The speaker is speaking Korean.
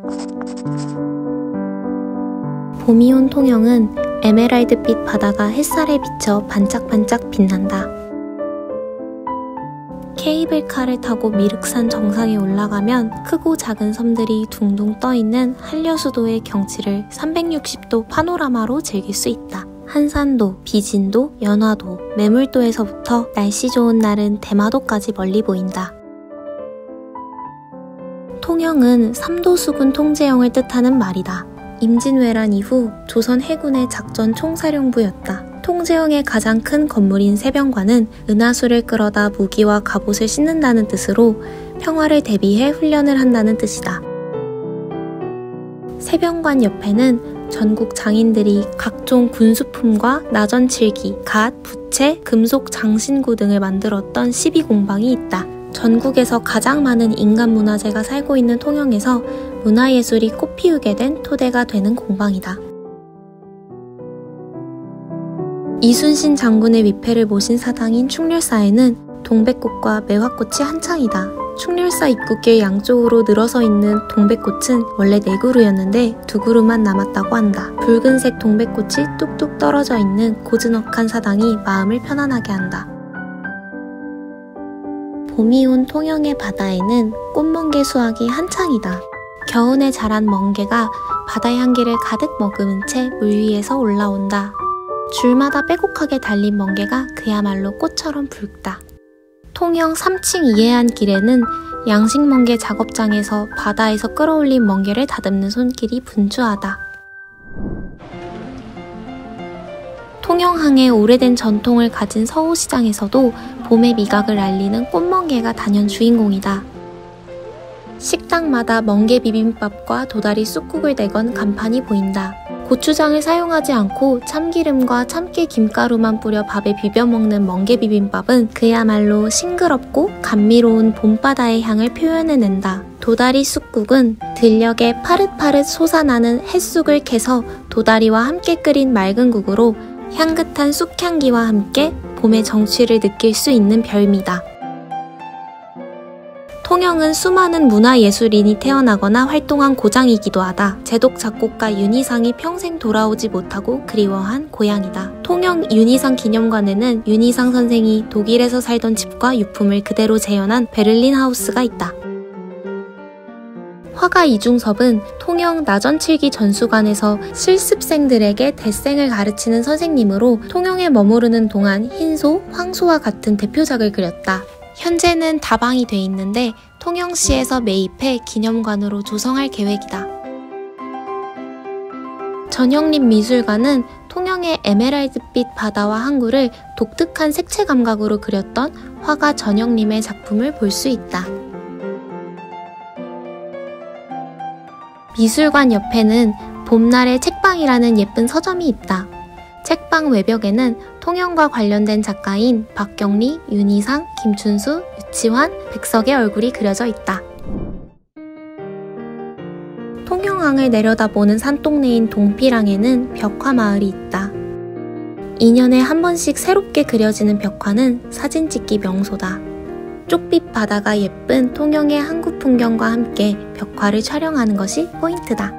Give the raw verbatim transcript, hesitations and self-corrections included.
봄이 온 통영은 에메랄드빛 바다가 햇살에 비쳐 반짝반짝 빛난다. 케이블카를 타고 미륵산 정상에 올라가면 크고 작은 섬들이 둥둥 떠있는 한려수도의 경치를 삼백육십 도 파노라마로 즐길 수 있다. 한산도, 비진도, 연화도, 매물도에서부터 날씨 좋은 날은 대마도까지 멀리 보인다. 통영은 삼도수군 통제영을 뜻하는 말이다. 임진왜란 이후 조선 해군의 작전 총사령부였다. 통제영의 가장 큰 건물인 세병관은 은하수를 끌어다 무기와 갑옷을 싣는다는 뜻으로 평화를 대비해 훈련을 한다는 뜻이다. 세병관 옆에는 전국 장인들이 각종 군수품과 나전칠기, 갓, 부채, 금속 장신구 등을 만들었던 시비공방이 있다. 전국에서 가장 많은 인간문화재가 살고 있는 통영에서 문화예술이 꽃피우게 된 토대가 되는 공방이다. 이순신 장군의 위패를 모신 사당인 충렬사에는 동백꽃과 매화꽃이 한창이다. 충렬사 입구길 양쪽으로 늘어서 있는 동백꽃은 원래 네 그루였는데 두 그루만 남았다고 한다. 붉은색 동백꽃이 뚝뚝 떨어져 있는 고즈넉한 사당이 마음을 편안하게 한다. 봄이 온 통영의 바다에는 꽃멍게 수확이 한창이다. 겨우내 자란 멍게가 바다 향기를 가득 머금은 채 물 위에서 올라온다. 줄마다 빼곡하게 달린 멍게가 그야말로 꽃처럼 붉다. 통영 삼 층 이해안 길에는 양식멍게 작업장에서 바다에서 끌어올린 멍게를 다듬는 손길이 분주하다. 통영항의 오래된 전통을 가진 서호시장에서도 봄의 미각을 알리는 꽃멍게가 단연 주인공이다. 식당마다 멍게 비빔밥과 도다리 쑥국을 내건 간판이 보인다. 고추장을 사용하지 않고 참기름과 참깨 김가루만 뿌려 밥에 비벼 먹는 멍게 비빔밥은 그야말로 싱그럽고 감미로운 봄바다의 향을 표현해낸다. 도다리 쑥국은 들녘에 파릇파릇 솟아나는 햇쑥을 캐서 도다리와 함께 끓인 맑은 국으로 향긋한 쑥향기와 함께 봄의 정취를 느낄 수 있는 별미다. 통영은 수많은 문화예술인이 태어나거나 활동한 고장이기도 하다. 제독 작곡가 윤희상이 평생 돌아오지 못하고 그리워한 고향이다. 통영 윤희상 기념관에는 윤희상 선생이 독일에서 살던 집과 유품을 그대로 재현한 베를린 하우스가 있다. 화가 이중섭은 통영 나전칠기 전수관에서 실습생들에게 대생을 가르치는 선생님으로 통영에 머무르는 동안 흰소, 황소와 같은 대표작을 그렸다. 현재는 다방이 돼 있는데 통영시에서 매입해 기념관으로 조성할 계획이다. 전영림 미술관은 통영의 에메랄드빛 바다와 항구를 독특한 색채 감각으로 그렸던 화가 전영림의 작품을 볼 수 있다. 미술관 옆에는 봄날의 책방이라는 예쁜 서점이 있다. 책방 외벽에는 통영과 관련된 작가인 박경리, 윤희상, 김춘수, 유치환, 백석의 얼굴이 그려져 있다. 통영항을 내려다보는 산동네인 동피랑에는 벽화마을이 있다. 이 년에 한 번씩 새롭게 그려지는 벽화는 사진 찍기 명소다. 쪽빛 바다가 예쁜 통영의 항구 풍경과 함께 벽화를 촬영하는 것이 포인트다.